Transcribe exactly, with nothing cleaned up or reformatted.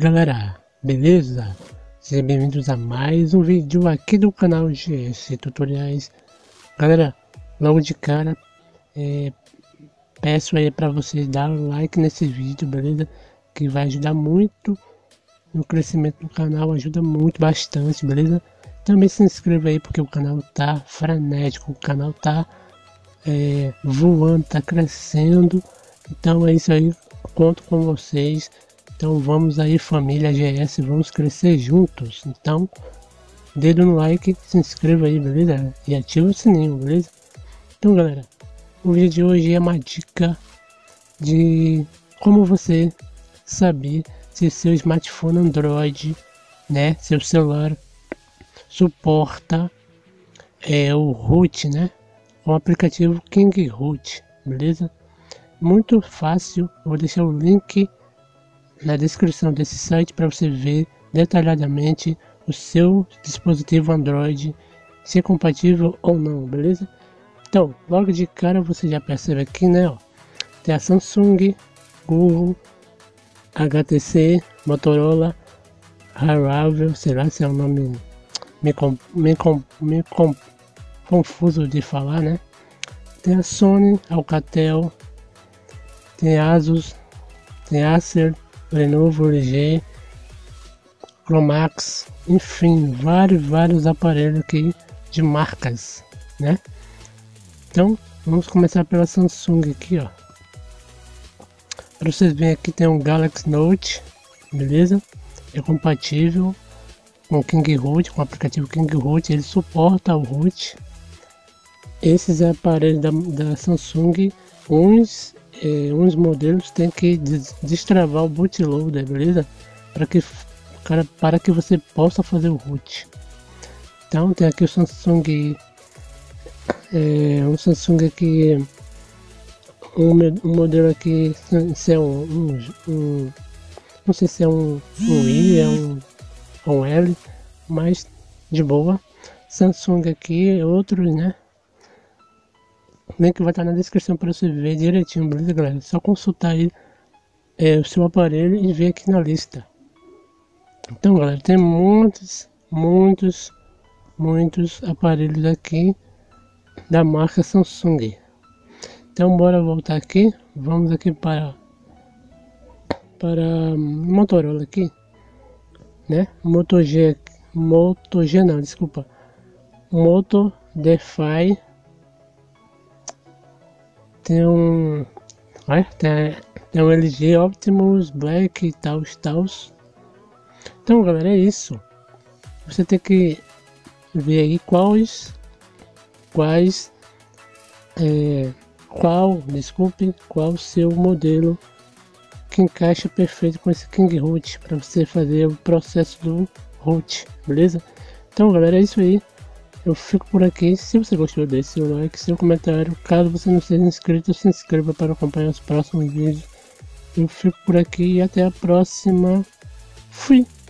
galera, beleza? Sejam bem-vindos a mais um vídeo aqui do canal G S Tutoriais. Galera, logo de cara, é, peço aí para vocês dar um like nesse vídeo, beleza? Que vai ajudar muito no crescimento do canal, ajuda muito, bastante, beleza? Também se inscreva aí porque o canal tá frenético, o canal tá é, voando, tá crescendo. Então é isso aí, conto com vocês. Então vamos aí, família G S, vamos crescer juntos. Então, dedo no like, se inscreva aí, beleza? E ativa o sininho, beleza? Então galera, o vídeo de hoje é uma dica de como você saber se seu smartphone Android, né, seu celular suporta é, o root, né, o aplicativo KingRoot, beleza? Muito fácil, vou deixar o link na descrição desse site para você ver detalhadamente o seu dispositivo Android, se é compatível ou não, beleza? Então, logo de cara você já percebe aqui, né, ó, tem a Samsung, Google, H T C, Motorola, Huawei, sei lá se é um nome me, com, me, com, me com, confuso de falar, né? Tem a Sony, Alcatel, tem a Asus, tem a Acer, Lenovo, L G, Chromax, enfim, vários, vários aparelhos aqui de marcas, né? Então, vamos começar pela Samsung aqui, ó. Para vocês verem aqui tem um Galaxy Note, beleza? É compatível com o KingRoot, com o aplicativo KingRoot, ele suporta o root. Esses aparelhos da, da Samsung, uns É, uns modelos tem que destravar o bootloader, beleza? Para que, cara, para que você possa fazer o root. Então tem aqui o Samsung, é, um Samsung aqui, um, um modelo aqui, se é um, um, um, não sei se é um, um I, é um, um L, mas de boa. Samsung aqui, outros, né? O link vai estar na descrição para você ver direitinho, beleza, galera? É só consultar aí é, o seu aparelho e ver aqui na lista. Então, galera, tem muitos, muitos, muitos aparelhos aqui da marca Samsung. Então, bora voltar aqui. Vamos aqui para para Motorola aqui, né? Moto G, Moto G não, desculpa. Moto DeFi. Tem um, olha, tem, tem um L G Optimus Black e tal, tal. Então, galera, é isso. Você tem que ver aí quais, quais, é, qual, desculpe, qual o seu modelo que encaixa perfeito com esse KingRoot para você fazer o processo do root, beleza? Então, galera, é isso aí. Eu fico por aqui. Se você gostou, deixe seu like, seu comentário. Caso você não seja inscrito, se inscreva para acompanhar os próximos vídeos. Eu fico por aqui e até a próxima. Fui!